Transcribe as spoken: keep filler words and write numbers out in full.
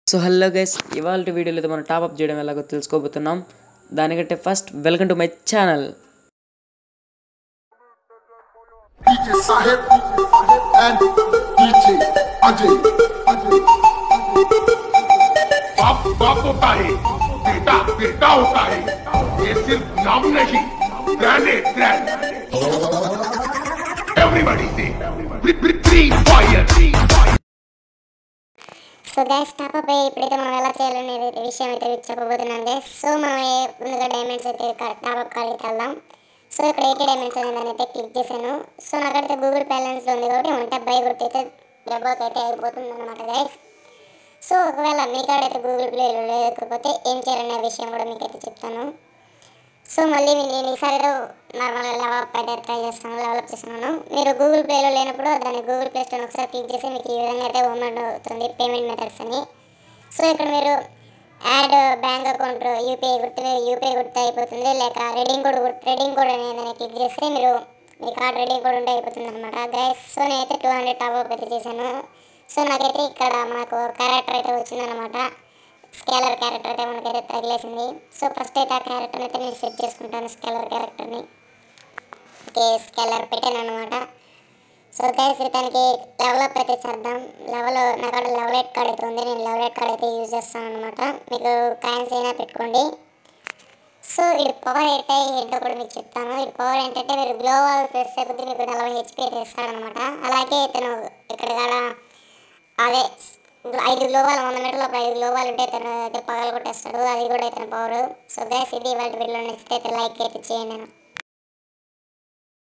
So hello guys, ఇవాళ వీడియోలో అయితే మనం టాప్ అప్ చేయడం ఎలాగో తెలుసుకోబోతున్నాం. దానికంటే first welcome to my channel. DJ साहेब एंड डीजे अजय बाप बाप होता है, बेटा बेटा होता है. ये सिर्फ नाम नहीं, ब्रांड है ब्रांड. एवरीबॉडी से Free Fire. So gas top up అయ్యి ఇప్పుడైతే మనం ఎలా చేయాలనే విషయం అయితే చెప్పబోతున్నాను గ్యాస్. సో మనం ముందుగా డైమండ్స్ అయితే టాప్ అప్ కాడికి వెళ్దాం. సో ఇక్కడ ఎయిటీ డైమండ్స్ అనే దాన్ని అయితే క్లిక్ చేశాను. సో నాకైతే గూగుల్ బ్యాలెన్స్లో ఉంది కాబట్టి వన్ ట్యాప్ బై కొడితే అయితే డెబ్బోకి అయితే అయిపోతుంది అనమాట గైస్. సో ఒకవేళ మీ కాడైతే గూగుల్ ప్లేలో లేకపోతే ఏం చేయాలనే విషయం కూడా మీకు అయితే చెప్తాను. సో మళ్ళీ నేను ఈసారి నార్మల్గా లెవెలప్ అయితే ట్రై చేస్తాను, డెవలప్ చేస్తున్నాను. మీరు గూగుల్ ప్లేలో లేనప్పుడు దాన్ని గూగుల్ ప్లే స్టోర్ ఒకసారి క్లిక్ చేసి మీకు ఈ విధంగా అయితే ఓపెన్ అవుతుంది పేమెంట్ మెథడ్స్ అని. సో ఇక్కడ మీరు యాడ్ బ్యాంక్ అకౌంట్ యూపీఐ గుర్తు యూపీఐ గుర్తు అయిపోతుంది, లేక రెడీంగ్ కోడ్ రెడీంగ్ కోడ్ అనేది క్లిక్ చేస్తే మీరు మీ కార్డ్ రెడీంగ్ కోడ్ ఉంటే అయిపోతుంది అనమాట గైస్. సో నేనైతే టూ హండ్రెడ్ టాప్ అప్ అయితే చేశాను. సో నాకైతే ఇక్కడ మనకు క్యారెక్టర్ అయితే వచ్చిందనమాట, స్కేలర్ క్యారెక్టర్ అయితే మనకైతే తగిలేసింది. సో ఫస్ట్ అయితే ఆ క్యారెక్టర్ని అయితే నేను సెట్ చేసుకుంటాను, స్కేలర్ క్యారెక్టర్ని. ఓకే, స్కేలర్ పెట్టాను అనమాట. సో గైస్ దానికి లెవెలప్ అయితే చేద్దాం. లెవెల్ నా కాడ లెవెల్ ఎయిట్ కార్డ్ అయితే ఉంది, నేను లెవెల్ ఎయిట్ కార్డ్ అయితే యూజ్ చేస్తాను అనమాట. మీకు కాయిన్స్ అయినా పెట్టుకోండి. సో ఇది పవర్ అయితే ఏంటో కూడా మీకు చెప్తాను. ఈ పవర్ ఏంటంటే మీరు గ్లోవాల్ చేసే కొద్దీ మీకు నలభై హెచ్పీ అయితే ఇస్తాడనమాట. అలాగే ఇతను ఇక్కడ కాడ అదే ఐదు గ్లోవాలు వంద మీటర్ల ఐదు గ్లోవాలు ఉంటే ఇతను అయితే పగలు కొట్టేస్తాడు, అది కూడా ఇతను పవర్. సో గైస్ ఇది వాళ్ళ వీడియోలో నచ్చితే అయితే లైక్ అయితే చేయండి.